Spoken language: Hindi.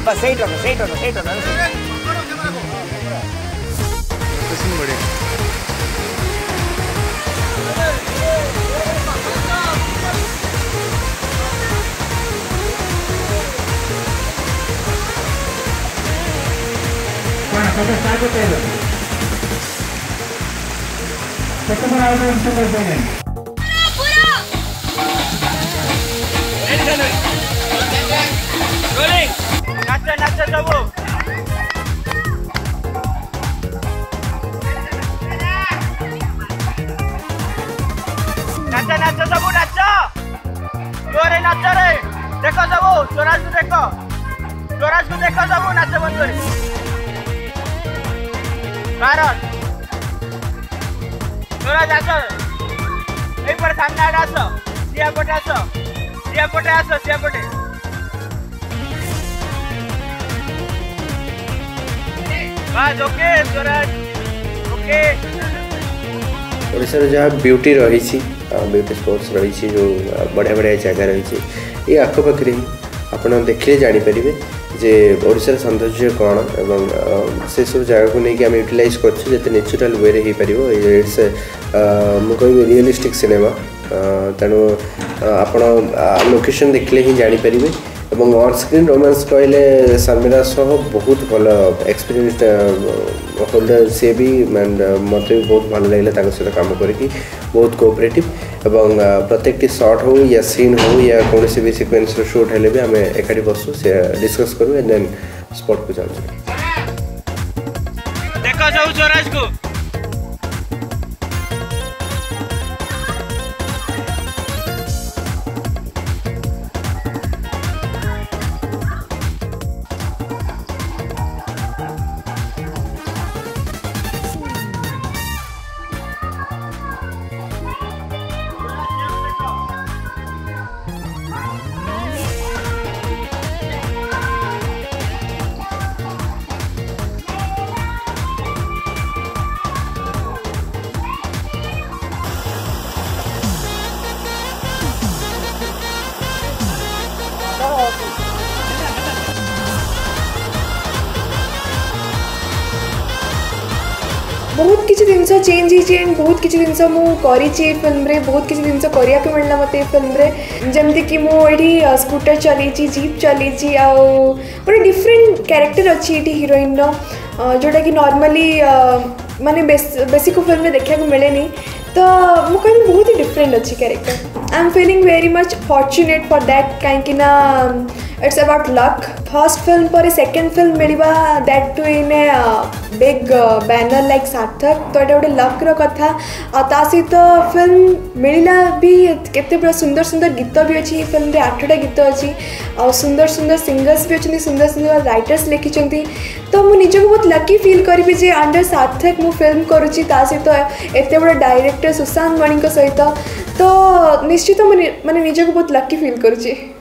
बस सही टोनो सही टोनो सही टोनो बढ़िया नाच नाच सब नाच नाच सब नाच जोरे नाच रे देखो सब स्वराज को देखो सब नाच बंद कर भारत स्वराज आस ए पर सामने आस सिया पटे आस सिया पटे बस ओके स्वराज ओके ओडिशा जहाँ ब्यूटी रही ब्यूटी स्पॉट्स रही जो बढ़िया बढ़िया जगह रही ये आखपाखे ही आप देखिले जापर जे ओडिशार सौंदर्य कौन एवं से सब जगह को लेकिन आम यूटिलाइज करते नेचुरल वे रे पारिबो इट्स मुझे रियलिस्टिक सिनेमा तेणु आप लोकेशन देखले ही जापर एवं ऑन स्क्रीन रोमांस कहले शर्मिला सह बहुत भल एक्सपीरियंस होल्डर सी भी एंड मत भी बहुत भल लगे सहित काम करके बहुत कोऑपरेटिव एवं प्रत्येक शॉट हो या सीन हो या कौन भी सिक्वेन्स शूट हेले भी आम एकाठी बसु से डिस्कस करूँ एंड देन स्पॉट को जाऊँ देखो सब स्वराज को बहुत किसी जिनस चेंज होती बहुत किसी जिनस मुझे फिल्म रे बहुत किसी जिनस करने को मिलना मत फिल्म रे जमती कि मुझे स्कूटर चली जीप चली गोटे डिफरेंट कैरेक्टर अच्छी ये हिरोइन जोटा कि नॉर्मली माने बेसी को फिल्म देखा मिले नहीं तो मुझे बहुत ही डिफरेंट अच्छी character I am feeling very much fortunate for that कहीं it's about luck first film पर सेकेंड फिल्म मिलवा that too in a big banner like Sarthak तो ये गोटे लक्र कथा ता सहित फिल्म मिलला भी केते पूरा सुंदर सुंदर गीत भी अच्छी फिल्म रे 8टा गीत अच्छी आ सुंदर सुंदर सिंगर्स भी अच्छे सुंदर सुंदर राइटर्स लिखिं तो मुझे निजक बहुत लकी फील करी जे अंडर सार्थक मु फिल्म करुच्ची सहित एत बड़ा डायरेक्टर सुशांत मणि सहित तो निश्चित माने निजक बहुत लकी फील करुच्ची।